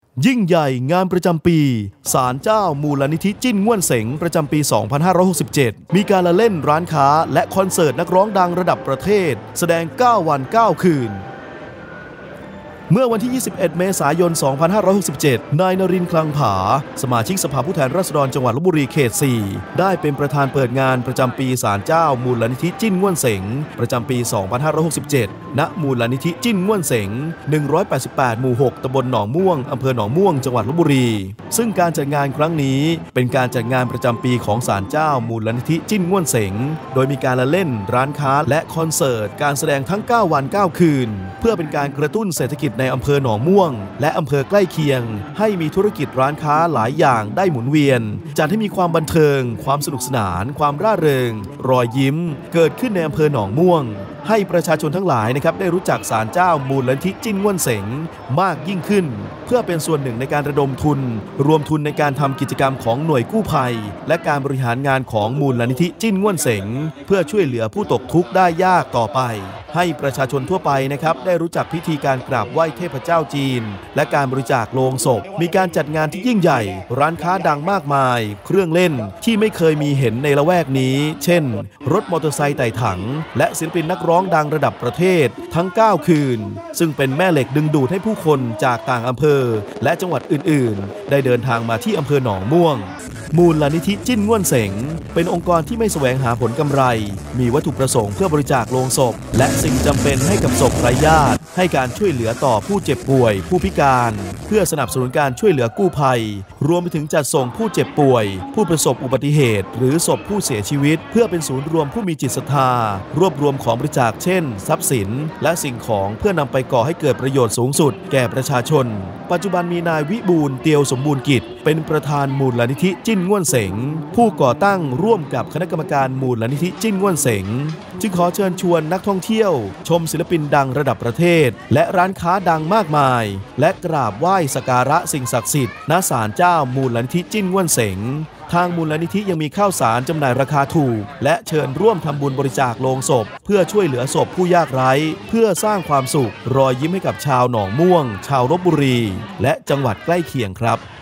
ยิ่งใหญ่งานประจำปีศาลเจ้ามูลนิธิจิ้นง่วนเสงประจำปี 2567 มีการละเล่นร้านค้าและคอนเสิร์ตนักร้องดังระดับประเทศแสดง 9 วัน 9 คืนเมื่อวันที่ 21 เมษายน 2567 นายนรินทร์คลังผาสมาชิกสภาผู้แทนราษฎรจังหวัดลพบุรีเขต 4 ได้เป็นประธานเปิดงานประจำปีศาลเจ้ามูลนิธิจิ้นง่วนเสงประจำปี 2567 ณ มูลนิธิจิ้นง่วนเสง 188 หมู่ 6 ตำบลหนองม่วง อำเภอหนองม่วง จังหวัดลพบุรีซึ่งการจัดงานครั้งนี้เป็นการจัดงานประจำปีของศาลเจ้ามูลนิธิจิ้นง่วนเสงโดยมีการละเล่นร้านค้าและคอนเสิร์ตการแสดงทั้ง 9 วัน 9 คืนเพื่อเป็นการกระตุ้นเศรษฐกิจในอำเภอหนองม่วงและอำเภอใกล้เคียงให้มีธุรกิจร้านค้าหลายอย่างได้หมุนเวียนจัดให้มีความบันเทิงความสนุกสนานความร่าเริงรอยยิ้มเกิดขึ้นในอำเภอหนองม่วงให้ประชาชนทั้งหลายนะครับได้รู้จักศาลเจ้ามูลนิธิจิ้นง่วนเสงมากยิ่งขึ้นเพื่อเป็นส่วนหนึ่งในการระดมทุนรวมทุนในการทำกิจกรรมของหน่วยกู้ภัยและการบริหารงานของมูลนิธิจิ้นง่วนเสงเพื่อช่วยเหลือผู้ตกทุกข์ได้ยากต่อไปให้ประชาชนทั่วไปนะครับได้รู้จักพิธีการกราบไหว้เทพเจ้าจีนและการบริจาคโลงศพมีการจัดงานที่ยิ่งใหญ่ร้านค้าดังมากมายเครื่องเล่นที่ไม่เคยมีเห็นในละแวกนี้เช่นรถมอเตอร์ไซค์ไต่ถังและศิลปินนักร้องดังระดับประเทศทั้ง 9 คืนซึ่งเป็นแม่เหล็กดึงดูดให้ผู้คนจากต่างอำเภอและจังหวัดอื่นๆได้เดินทางมาที่อำเภอหนองม่วงมูลนิธิจิ้นง่วนเสงเป็นองค์กรที่ไม่แสวงหาผลกำไรมีวัตถุประสงค์เพื่อบริจาคโลงศพและสิ่งจำเป็นให้กับศพไร้ญาติให้การช่วยเหลือต่อผู้เจ็บป่วยผู้พิการเพื่อสนับสนุนการช่วยเหลือกู้ภัยรวมไปถึงจัดส่งผู้เจ็บป่วยผู้ประสบอุบัติเหตุหรือศพผู้เสียชีวิตเพื่อเป็นศูนย์รวมผู้มีจิตศรัทธารวบรวมของบริจาคเช่นทรัพย์สินและสิ่งของเพื่อนำไปก่อให้เกิดประโยชน์สูงสุดแก่ประชาชนปัจจุบันมีนายวิบูลย์เตียวสมบูรณ์กิจเป็นประธานมูลนิธิจิ้นง่วนเสงผู้ก่อตั้งร่วมกับคณะกรรมการมูลนิธิจิ้นง่วนเสงจึงขอเชิญชวนนักท่องเที่ยวชมศิลปินดังระดับประเทศและร้านค้าดังมากมายและกราบไหว้สักการะสิ่งศักดิ์สิทธิ์ณศาลเจ้ามูลนิธิจิ้นง่วนเสงทางมูลนิธิยังมีข้าวสารจำหน่ายราคาถูกและเชิญร่วมทำบุญบริจาคโลงศพเพื่อช่วยเหลือศพผู้ยากไร้เพื่อสร้างความสุขรอยยิ้มให้กับชาวหนองม่วงชาวลพบุรีและจังหวัดใกล้เคียงครับ